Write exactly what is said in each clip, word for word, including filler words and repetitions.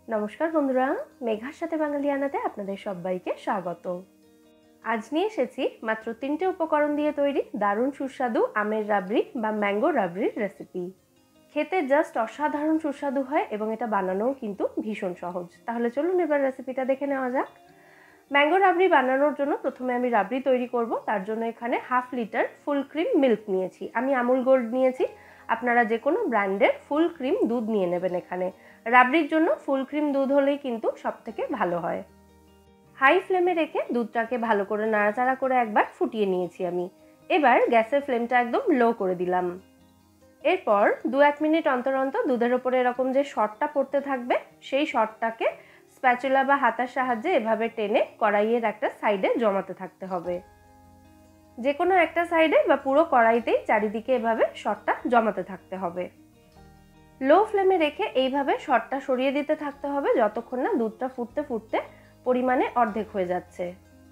নমস্কার বন্ধুরা, মেঘার সাথে বাঙালিয়ানাতে আপনাদের সবাইকে স্বাগত। আজ নিয়ে এসেছি মাত্র তিনটে উপকরণ দিয়ে তৈরি দারুণ সুস্বাদু আমের রাবড়ি বা ম্যাঙ্গো রাবড়ির রেসিপি। খেতে জাস্ট অসাধারণ সুস্বাদু হয় এবং এটা বানানোও কিন্তু ভীষণ সহজ। তাহলে চলুন এবার রেসিপিটা দেখে নেওয়া যাক। ম্যাঙ্গো রাবড়ি বানানোর জন্য প্রথমে আমি রাবড়ি তৈরি করব। তার জন্য এখানে half litre full cream milk নিয়েছি। আমি আমুল গোল্ড নিয়েছি, আপনারা যে কোনো ব্র্যান্ডের ফুল ক্রিম দুধ নিয়ে নেবেন। এখানে রাবড়ির জন্য ফুল ক্রিম দুধ হলেই কিন্তু সবথেকে ভালো হয়। হাই ফ্লেমে রেখে দুধটাকে ভালো করে নাড়াচাড়া করে একবার ফুটিয়ে নিয়েছি আমি। এবার গ্যাসের ফ্লেমটা একদম লো করে দিলাম। এরপর দু এক মিনিট অন্তর অন্তর দুধের ওপরে এরকম যে শটটা পড়তে থাকবে, সেই শটটাকে স্প্যাচুলা বা হাতার সাহায্যে এভাবে টেনে কড়াইয়ের একটা সাইডে জমাতে থাকতে হবে। যে কোনো একটা সাইডে বা পুরো কড়াইতেই চারিদিকে এভাবে শটটা জমাতে থাকতে হবে। লো ফ্লেমে রেখে এইভাবে শটটা সরিয়ে দিতে থাকতে হবে যতক্ষণ না দুধটা ফুটতে ফুটতে পরিমাণে অর্ধেক হয়ে যাচ্ছে।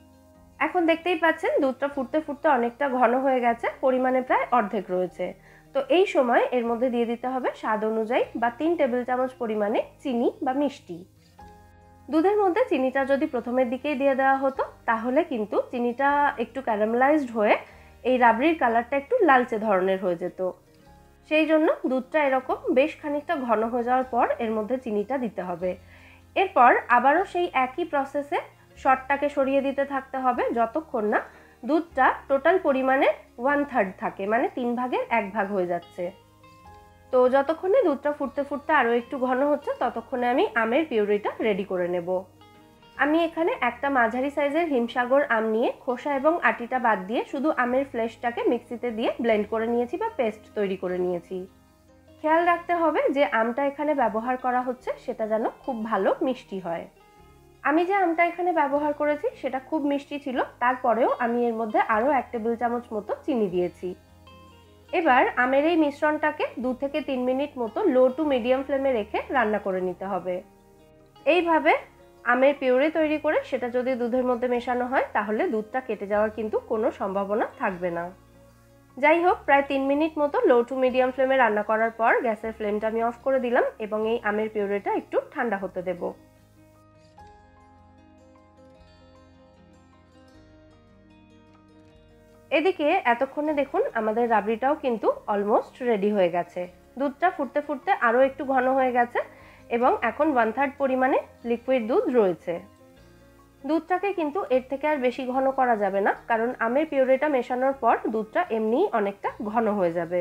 এখন দেখতেই পাচ্ছেন দুধটা ফুটতে ফুটতে অনেকটা ঘন হয়ে গেছে, পরিমাণে প্রায় অর্ধেক রয়েছে। তো এই সময় এর মধ্যে দিয়ে দিতে হবে স্বাদ অনুযায়ী বা তিন টেবিল চামচ পরিমাণে চিনি বা মিষ্টি। দুধের মধ্যে চিনিটা যদি প্রথমের দিকেই দিয়ে দেওয়া হতো তাহলে কিন্তু চিনিটা একটু ক্যারামেলাইজড হয়ে এই রাবড়ির কালারটা একটু লালচে ধরনের হয়ে যেত। সেই জন্য দুধটা এরকম বেশ খানিকটা ঘন হয়ে যাওয়ার পর এর মধ্যে চিনিটা দিতে হবে। এরপর আবারও সেই একই প্রসেসে শটটাকে সরিয়ে দিতে থাকতে হবে যতক্ষণ না দুধটা টোটাল পরিমাণে ওয়ান থার্ড থাকে, মানে তিন ভাগের এক ভাগ হয়ে যাচ্ছে। তো যতক্ষণে দুধটা ফুটতে ফুটতে আরও একটু ঘন হচ্ছে ততক্ষণে আমি আমের পিউরিটা রেডি করে নেব। আমি এখানে একটা মাঝারি সাইজের হিমসাগর আম নিয়ে খোসা এবং আটিটা বাদ দিয়ে শুধু আমের ফ্লেশটাকে মিক্সিতে দিয়ে ব্লেন্ড করে নিয়েছি বা পেস্ট তৈরি করে নিয়েছি। খেয়াল রাখতে হবে যে আমটা এখানে ব্যবহার করা হচ্ছে সেটা যেন খুব ভালো মিষ্টি হয়। আমি যে আমটা এখানে ব্যবহার করেছি সেটা খুব মিষ্টি ছিল, তারপরেও আমি এর মধ্যে আরও এক টেবিল চামচ মতো চিনি দিয়েছি। এবার আমের এই মিশ্রণটাকে দু থেকে তিন মিনিট মতো লো টু মিডিয়াম ফ্লেমে রেখে রান্না করে নিতে হবে। এইভাবে আমের পিউরি তৈরি করে সেটা যদি দুধের মধ্যে মেশানো হয় তাহলে দুধটা কেটে যাওয়ার কিন্তু কোনো সম্ভাবনা থাকবে না। যাই হোক, প্রায় তিন মিনিট মতো লো টু মিডিয়াম ফ্লেমে রান্না করার পর গ্যাসের ফ্লেমটা আমি অফ করে দিলাম এবং এই আমের পিউরিটা একটু ঠান্ডা হতে দেব। এদিকে এতক্ষণে দেখুন আমাদের রাবড়িটাও কিন্তু অলমোস্ট রেডি হয়ে গেছে। দুধটা ফুটতে ফুটতে আরও একটু ঘন হয়ে গেছে এবং এখন ওয়ান থার্ড পরিমাণে লিকুইড দুধ রয়েছে। দুধটাকে কিন্তু এর থেকে আর বেশি ঘন করা যাবে না, কারণ আমের পিউরিটা মেশানোর পর দুধটা এমনিই অনেকটা ঘন হয়ে যাবে।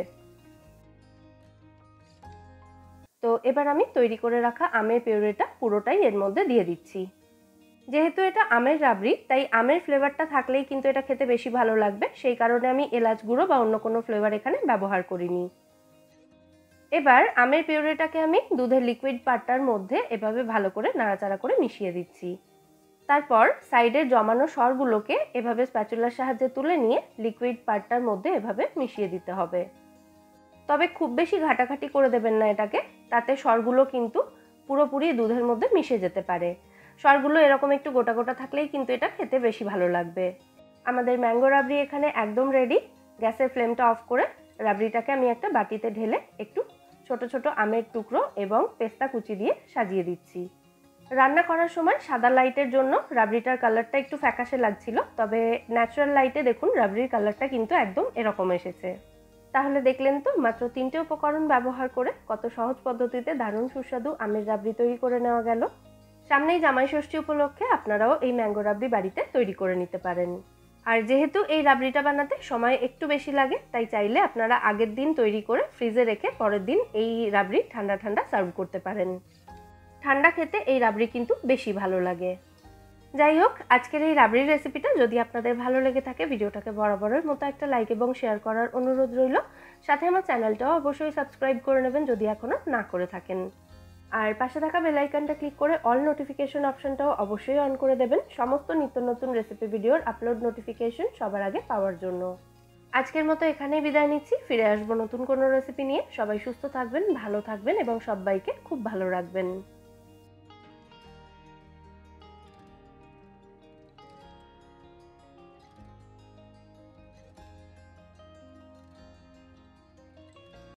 তো এবার আমি তৈরি করে রাখা আমের পিউরিটা পুরোটাই এর মধ্যে দিয়ে দিচ্ছি। যেহেতু এটা আমের রাবড়ি তাই আমের ফ্লেভারটা থাকলেই কিন্তু এটা খেতে বেশি ভালো লাগবে, সেই কারণে আমি এলাচ গুঁড়ো বা অন্য কোনো ফ্লেভার এখানে ব্যবহার করিনি। এবার আমের পিউরিটাকে আমি দুধের লিকুইড পার্টটার মধ্যে এভাবে ভালো করে নাড়াচাড়া করে মিশিয়ে দিচ্ছি। তারপর সাইডে জমানো সরগুলোকে এভাবে স্প্যাচুলার সাহায্যে তুলে নিয়ে লিকুইড পার্টটার মধ্যে এভাবে মিশিয়ে দিতে হবে। তবে খুব বেশি ঘাটাঘাটি করে দেবেন না এটাকে, তাতে সরগুলো কিন্তু পুরোপুরি দুধের মধ্যে মিশে যেতে পারে। সরগুলো এরকম একটু গোটা গোটা থাকলেই কিন্তু এটা খেতে বেশি ভালো লাগবে। আমাদের ম্যাঙ্গো রাবড়ি এখানে একদম রেডি। গ্যাসের ফ্লেমটা অফ করে রাবড়িটাকে আমি একটা বাটিতে ঢেলে একটু ছোট ছোট আমের টুকরো এবং পেস্তা কুচি দিয়ে সাজিয়ে দিচ্ছি। রান্না করার সময় সাদা লাইটের জন্য রাবড়িটার কালারটা একটু ফ্যাকাশে লাগছিল, তবে ন্যাচারাল লাইটে দেখুন রাবড়ির কালারটা কিন্তু একদম এরকম এসেছে। তাহলে দেখলেন তো মাত্র তিনটে উপকরণ ব্যবহার করে কত সহজ পদ্ধতিতে দারুণ সুস্বাদু আমের রাবড়ি তৈরি করে নেওয়া গেল। সামনেই জামাই ষষ্ঠী উপলক্ষে আপনারাও এই ম্যাঙ্গো রাবড়ি বাড়িতে তৈরি করে নিতে পারেন। আর যেহেতু এই রাবড়িটা বানাতে সময় একটু বেশি লাগে তাই চাইলে আপনারা আগের দিন তৈরি করে ফ্রিজে রেখে পরের দিন এই রাবড়ি ঠান্ডা ঠান্ডা সার্ভ করতে পারেন। ঠান্ডা খেতে এই রাবড়ি কিন্তু বেশি ভালো লাগে। যাই হোক, আজকের এই রাবড়ির রেসিপিটা যদি আপনাদের ভালো লেগে থাকে ভিডিওটাকে বরাবরের মতো একটা লাইক এবং শেয়ার করার অনুরোধ রইল। সাথে আমার চ্যানেলটাও অবশ্যই সাবস্ক্রাইব করে নেবেন যদি এখনও না করে থাকেন। আর পাশে থাকা বেল আইকনটা ক্লিক করে অল নোটিফিকেশন অপশনটাও অবশ্যই অন করে দেবেন সমস্ত নিত্য নতুন রেসিপি ভিডিওর আপলোড নোটিফিকেশন সবার আগে পাওয়ার জন্য। আজকের মতো এখানেই বিদায় নিচ্ছি, ফিরে আসবো নতুন কোনো রেসিপি নিয়ে। সবাই সুস্থ থাকবেন, ভালো থাকবেন এবং সবাইকে খুব ভালো রাখবেন।